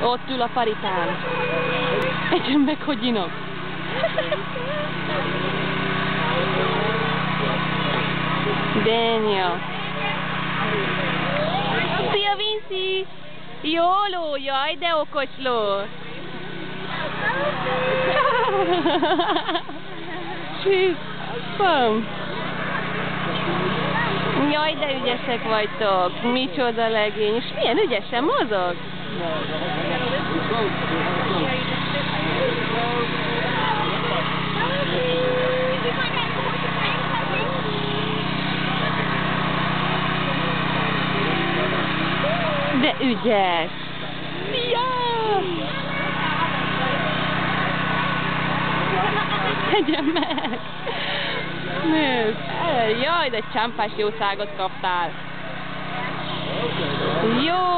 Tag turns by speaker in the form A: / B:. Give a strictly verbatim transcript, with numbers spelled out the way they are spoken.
A: Ott ül a paripán. Egyen meg, hogy inog. Daniel. Szia, Vinci! Jó ló, jaj, de okos ló! Csísz! Pam! Jaj, de ügyesek vagytok! Micsoda legény! És milyen ügyesen mozog! De ügyes! Szia! Tegyen meg! Nézd! Jaj, de csámpás jószágot kaptál! Jó!